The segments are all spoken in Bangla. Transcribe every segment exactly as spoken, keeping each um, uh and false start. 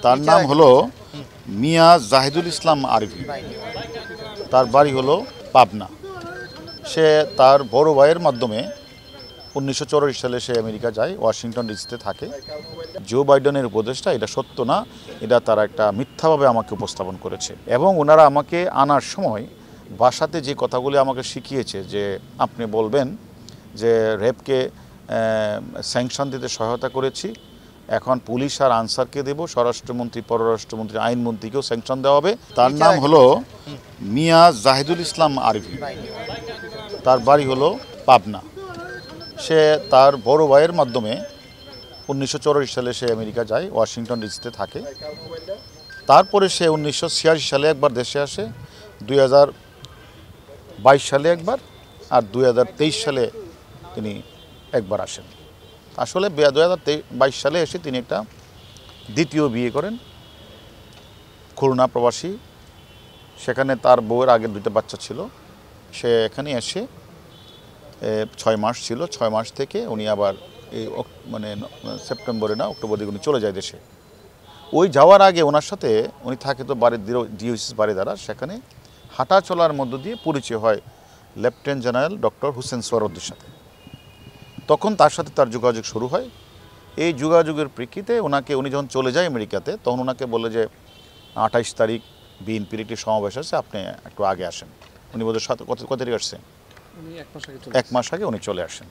তার নাম হলো মিয়া জাহিদুল ইসলাম আরবি। তার বাড়ি হলো পাবনা। সে তার বড় ভাইয়ের মাধ্যমে উনিশশো চৌরাশি সালে সে আমেরিকা যায়, ওয়াশিংটন ডিসিতে থাকে। জো বাইডেনের উপদেশটা এটা সত্য না, এটা তারা একটা মিথ্যাভাবে আমাকে উপস্থাপন করেছে। এবং ওনারা আমাকে আনার সময় বাসাতে যে কথাগুলি আমাকে শিখিয়েছে যে আপনি বলবেন যে রেপকে স্যাংশন দিতে সহায়তা করেছি, এখন পুলিশ আর আনসারকে দেব, স্বরাষ্ট্রমন্ত্রী পররাষ্ট্রমন্ত্রী আইনমন্ত্রীকেও স্যাংশন দেওয়া হবে। তার নাম হলো মিয়া জাহিদুল ইসলাম আরবি। তার বাড়ি হলো পাবনা। সে তার বড় ভাইয়ের মাধ্যমে উনিশশো চৌরাশি সালে সে আমেরিকা যায়, ওয়াশিংটন ডিসিতে থাকে। তারপরে সে উনিশশো ছিয়াশি সালে একবার দেশে আসে, দুই হাজার বাইশ সালে একবার, আর দুই হাজার তেইশ সালে তিনি একবার আসেন। আসলে দুই হাজার বাইশ সালে এসে তিনি একটা দ্বিতীয় বিয়ে করেন, খুলনা প্রবাসী। সেখানে তার বউয়ের আগে দুটো বাচ্চা ছিল। সে এখানে এসে ছয় মাস ছিল। ছয় মাস থেকে উনি আবার এই মানে সেপ্টেম্বরে না অক্টোবর দিকে উনি চলে যায় দেশে। ওই যাওয়ার আগে ওনার সাথে উনি থাকে তো বাড়ির ডিওসিস বাড়ি দ্বারা, সেখানে হাঁটা চলার মধ্য দিয়ে পরিচয় হয় লেফটেন্যান্ট জেনারেল ডক্টর হুসেন সোহরাওয়ার্দীর সাথে। তখন তার সাথে তার যোগাযোগ শুরু হয়। এই যোগাযোগের প্রেক্ষিতে ওনাকে, উনি যখন চলে যায় আমেরিকাতে, তখন ওনাকে বলে যে আঠাইশ তারিখ বিএনপির একটি সমাবেশ আছে, আপনি একটু আগে আসেন। উনি বোধহয় সাথে কত কত তারিখ আসছেন, এক মাস আগে উনি চলে আসেন।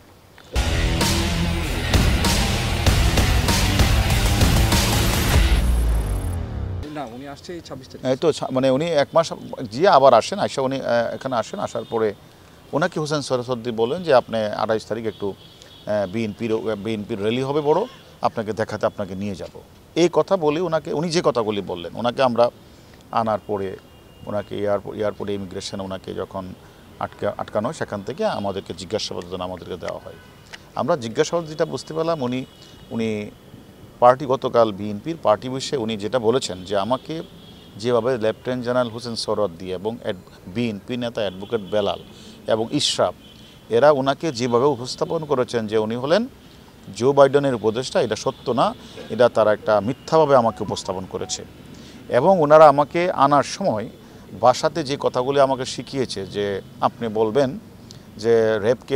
এই তো মানে উনি এক মাস গিয়ে আবার আসেন, আসা উনি এখানে আসেন। আসার পরে ওনাকে হোসেন সোহরাওয়ার্দী বলেন যে আপনি আঠাইশ তারিখ একটু বিএনপির বিএনপির র্যালি হবে বড়, আপনাকে দেখাতে আপনাকে নিয়ে যাব। এই কথা বলে ওনাকে, উনি যে কথাগুলি বললেন, ওনাকে আমরা আনার পরে ওনাকে এয়ারপোর্ট এয়ারপোর্টে ইমিগ্রেশনে ওনাকে যখন আটকা আটকানো হয়, সেখান থেকে আমাদেরকে জিজ্ঞাসাবাদ আমাদেরকে দেওয়া হয়। আমরা জিজ্ঞাসাবাদ যেটা বুঝতে পারলাম, উনি উনি পার্টি গতকাল বিএনপির পার্টি বসে উনি যেটা বলেছেন যে আমাকে যেভাবে লেফটেন্যান্ট জেনারেল হোসেন সোহরাওয়ার্দী এবং বিএনপি নেতা অ্যাডভোকেট বেলাল এবং ইশরাফ এরা ওনাকে যেভাবে উপস্থাপন করেছেন যে উনি হলেন জো বাইডেনের উপদেশটা, এটা সত্য না, এটা তারা একটা মিথ্যাভাবে আমাকে উপস্থাপন করেছে। এবং ওনারা আমাকে আনার সময় বাসাতে যে কথাগুলি আমাকে শিখিয়েছে যে আপনি বলবেন যে রেপকে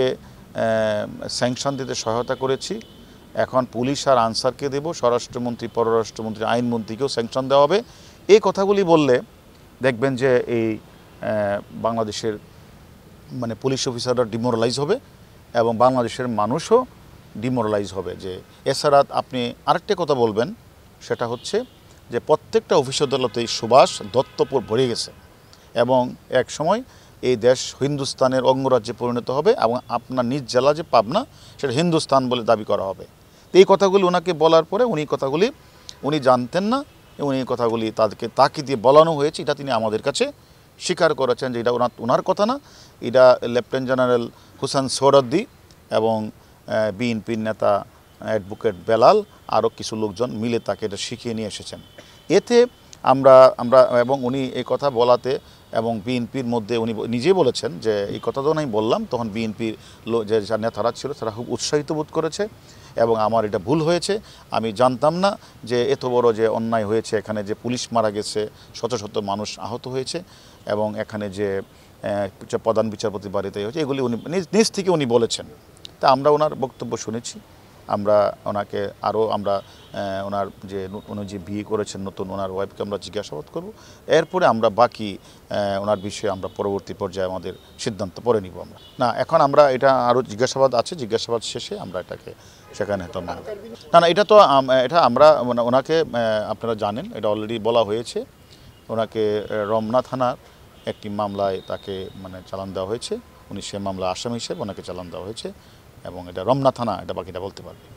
স্যাংশন দিতে সহায়তা করেছি, এখন পুলিশ আর আনসারকে দেব, স্বরাষ্ট্রমন্ত্রী পররাষ্ট্রমন্ত্রী আইনমন্ত্রীকেও স্যাংশন দেওয়া হবে। এই কথাগুলি বললে দেখবেন যে এই বাংলাদেশের মানে পুলিশ অফিসাররা ডিমোরালাইজ হবে এবং বাংলাদেশের মানুষও ডিমোরালাইজ হবে। যে এছাড়া আপনি আরেকটা কথা বলবেন, সেটা হচ্ছে যে প্রত্যেকটা অফিস আদালতেই সুবাস দত্তপুর ভরে গেছে এবং এক সময় এই দেশ হিন্দুস্তানের অঙ্গরাজ্যে পরিণত হবে এবং আপনার নিজ জেলা যে পাবনা সেটা হিন্দুস্তান বলে দাবি করা হবে। এই কথাগুলি ওনাকে বলার পরে উনি কথাগুলি উনি জানতেন না, উনি কথাগুলি তাদেরকে তাকে দিয়ে বলানো হয়েছে, এটা তিনি আমাদের কাছে স্বীকার করেছেন যে এটা ওনার ওনার কথা না, এটা লেফটেন্যান্ট জেনারেল হোসেন সোহরাওয়ার্দী এবং বিএনপির নেতা অ্যাডভোকেট বেলাল আরও কিছু লোকজন মিলে তাকে এটা শিখিয়ে নিয়ে এসেছেন। এতে আমরা আমরা এবং উনি এই কথা বলাতে এবং বিএনপির মধ্যে উনি নিজেই বলেছেন যে এই কথা যখন আমি বললাম তখন বিএনপির যে নেতারা ছিল তারা খুব উৎসাহিত বোধ করেছে এবং আমার এটা ভুল হয়েছে, আমি জানতাম না যে এত বড় যে অন্যায় হয়েছে, এখানে যে পুলিশ মারা গেছে, শত শত মানুষ আহত হয়েছে এবং এখানে যে প্রধান বিচারপতি বাড়িতে হয়েছে, এগুলি উনি নিজ থেকে উনি বলেছেন। তা আমরা ওনার বক্তব্য শুনেছি, আমরা ওনাকে আরও আমরা ওনার যে উনি যে বিয়ে করেছেন নতুন, ওনার ওয়াইফকে আমরা জিজ্ঞাসাবাদ করব। এরপরে আমরা বাকি ওনার বিষয়ে আমরা পরবর্তী পর্যায়ে আমাদের সিদ্ধান্ত পরে নিব। আমরা না এখন আমরা এটা আরও জিজ্ঞাসাবাদ আছে, জিজ্ঞাসাবাদ শেষে আমরা এটাকে সেখানে তো না না না এটা তো এটা আমরা ওনাকে আপনারা জানেন, এটা অলরেডি বলা হয়েছে। ওনাকে রমনা থানার একটি মামলায় তাকে মানে চালান দেওয়া হয়েছে, উনি সে মামলা আসামি হিসেবে ওনাকে চালান দেওয়া হয়েছে এবং এটা রমনা থানা এটা বাকিটা বলতে পারবে।